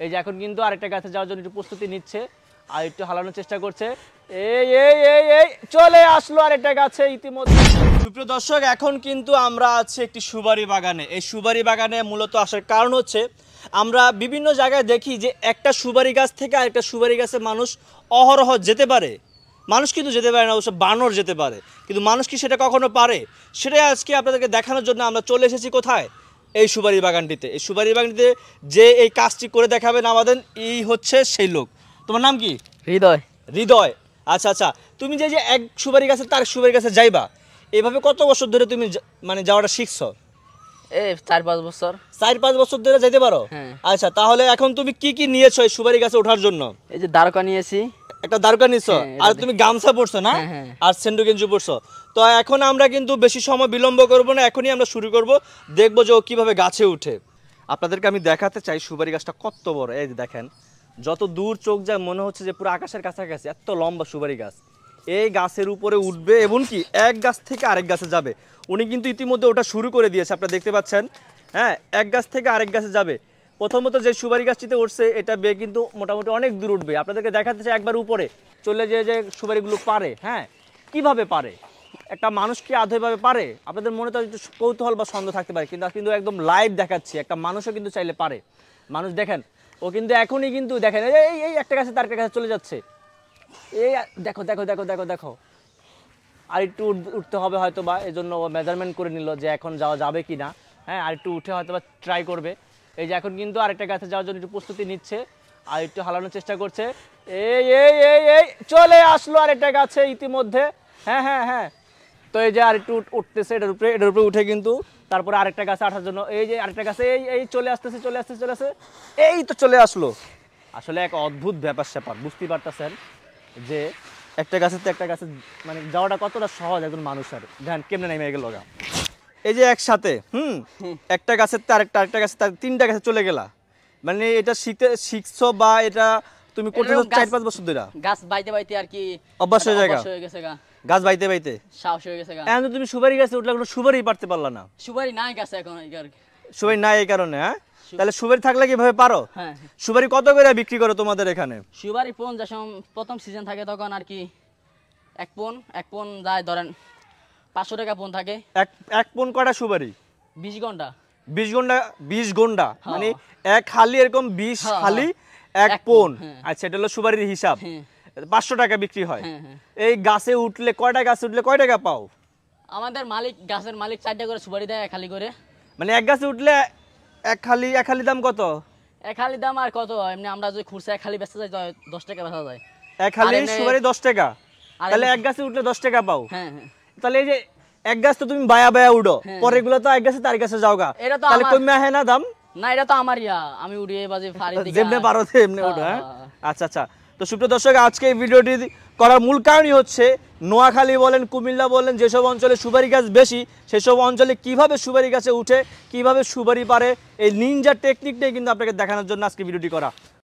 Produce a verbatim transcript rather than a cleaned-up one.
এই যে এখন কিন্তু আরেকটা গাছে যাওয়ার জন্য একটু প্রস্তুতি নিচ্ছে আর একটু হালানোর চেষ্টা করছে। এই এই এই এই চলে আসলো আরেকটা গাছে ইতিমধ্যে। সুপ্রিয় দর্শক, এখন কিন্তু আমরা আছি একটি সুপারি বাগানে। এই সুপারি বাগানে মূলত আসার কারণ হচ্ছে আমরা বিভিন্ন জায়গায় দেখি যে একটা সুপারি গাছ থেকে আরেকটা সুপারি গাছে মানুষ অহরহ যেতে পারে। মানুষ কিন্তু যেতে পারে না, অবশ্য বানর যেতে পারে, কিন্তু মানুষ কি সেটা কখনো পারে? সেটাই আজকে আপনাদেরকে দেখানোর জন্য আমরা চলে এসেছি কোথায়, এই সুপারি বাগানটিতে। এই সুপারি বাগানটিতে যে এই কাজটি করে দেখাবেন আমাদের, এই হচ্ছে সেই লোক। তোমার নাম কি? হৃদয়। হৃদয়, আচ্ছা আচ্ছা। তুমি যে যে এক সুপারি গাছে তার সুপারি গাছে যাইবা, এভাবে কত বছর ধরে তুমি মানে যাওয়াটা শিখছো? এই চার পাঁচ বছর। চার পাঁচ বছর ধরে যাইতে পারো? আচ্ছা, তাহলে এখন তুমি কি কি নিয়েছো এই সুপারি গাছে ওঠার জন্য? এই যে দ্বারকা নিয়েছি, একটা দ্বারকা নিছো, আর তুমি গামছা পরছো না, আর সেন্ডু গেঞ্জি পরছো। তো এখন আমরা কিন্তু বেশি সময় বিলম্ব করব না, এখনই আমরা শুরু করব, দেখবো যে ও কিভাবে গাছে উঠে। আপনাদেরকে আমি দেখাতে চাই সুপারি গাছটা কত বড়। এই যে দেখেন, যত দূর চোখ যায় মনে হচ্ছে যে পুরো আকাশের কাছাকাছি, এত লম্বা সুপারি গাছ। এই গাছের উপরে উঠবে এবং কি এক গাছ থেকে আরেক গাছে যাবে। উনি কিন্তু ইতিমধ্যে ওটা শুরু করে দিয়েছে, আপনারা দেখতে পাচ্ছেন। হ্যাঁ, এক গাছ থেকে আরেক গাছে যাবে। প্রথমত যে সুপারি গাছটিতে উঠছে এটা বেয়ে কিন্তু মোটামুটি অনেক দূর উঠবে। আপনাদেরকে দেখাতে চাই একবার উপরে চলে যে যে সুপারিগুলো পারে। হ্যাঁ, কিভাবে পারে, একটা মানুষ কি আধভাবে পারে? আপনাদের মনে তো একটু কৌতূহল বা সন্দেহ থাকতে পারে, কিন্তু কিন্তু একদম লাইভ দেখাচ্ছি, একটা মানুষও কিন্তু চাইলে পারে। মানুষ দেখেন, ও কিন্তু এখনই কিন্তু দেখেন এই এই একটা গাছে তার কাছে চলে যাচ্ছে। এই দেখো দেখো দেখো দেখো দেখো, আর একটু উঠতে হবে হয়তো বা, এই জন্য ও মেজারমেন্ট করে নিল যে এখন যাওয়া যাবে কি না। হ্যাঁ, আর একটু উঠে হয়তো বা ট্রাই করবে। এই যে এখন কিন্তু আরেকটা গাছে যাওয়ার জন্য একটু প্রস্তুতি নিচ্ছে আর একটু হালানোর চেষ্টা করছে। এই এই এই এই চলে আসলো আরেকটা গাছে ইতিমধ্যে। হ্যাঁ হ্যাঁ হ্যাঁ, তো এই যে আর একটু উঠতেছে এটার উপরে, এটার উপরে উঠে কিন্তু তারপরে আরেকটা গাছে আসার জন্য, এই যে আরেকটা গাছে এই এই চলে আসতেছে চলে আসতেছে চলে আসছে, এই তো চলে আসলো। আসলে এক অদ্ভুত ব্যাপার স্যাপার, বুঝতেই পারতেছেন যে একটা গাছের তো একটা গাছে মানে যাওয়াটা কতটা সহজ একজন মানুষের। ধ্যান কেমনে নেমে গেল গা, এই যে একসাথে হুম একটা গাছের তো আরেকটা আরেকটা গাছে তার তিনটা গাছে চলে গেলা। মানে এটা শিখতে শিখছো বা এটা তুমি করতেছো চার পাঁচ বছর ধরে? গাছ বাইতে বাইতে আর কি অভ্যাস হয়ে যায়, হয়ে গেছে গা, গাছ বাইতে বাইতে সাহস হয়ে গেছে গা। এখন তুমি সুপারি গাছে উঠলে কোনো সুপারি পারতে পারলা না? সুপারি নাই গাছে এখন, সুপারি নাই এই কারণে। হ্যাঁ, তাহলে সুপারি থাকলে কিভাবে পারো? হ্যাঁ, সুপারি কত করে বিক্রি করো তোমাদের এখানে? সুপারি পোন যখন প্রথম সিজন থাকে তখন আর কি এক পোন এক পোন যায়, ধরেন পাঁচশো টাকা পোন থাকে। এক এক পোন কটা সুপারি? বিশ ঘন্টা। বিশ ঘন্টা বিশ ঘন্টা মানে এক হালি এরকম বিশ হালি এক পোন। আচ্ছা, এটা হলো সুপারির হিসাব। পাঁচশো টাকা বিক্রি হয়। এই গাছে উঠলে কয়টা গাছে উঠলে কয় টাকা পাও? আমাদের মালিক, গাছের মালিক চারটা করে সুপারি দেয় এক হালি করে। মানে এক গাছে উঠলে এক হালি, এক হালি দাম কত? এক হালি দাম আর কত, এমনি আমরা যদি খুরসা এক হালি বেচতে যাই দশ টাকা বেচা যায়। এক হালি সুপারি দশ টাকা, তাহলে এক গাছে উঠলে দশ টাকা পাও। হ্যাঁ হ্যাঁ, তাহলে এই যে এক গাছ তো তুমি বায়া বায়া উঠো, পরে এগুলো তো এক গাছে তার গাছে যাওগা, তাহলে কমে আহে না দাম? না, এটা তো আমার ইয়া, আমি উড়িয়ে বাজে ফাড়ি দিকে যেমনে পারো তেমনে উঠো। হ্যাঁ, আচ্ছা আচ্ছা। তো সুপ্রিয় দর্শক, আজকে এই ভিডিওটি করার মূল কারণই হচ্ছে নোয়াখালী বলেন, কুমিল্লা বলেন, যেসব অঞ্চলে সুপারি গাছ বেশি সেসব অঞ্চলে কিভাবে সুপারি গাছে উঠে, কিভাবে সুপারি পারে, এই নিনজা টেকনিকটাই কিন্তু আপনাকে দেখানোর জন্য আজকে ভিডিওটি করা।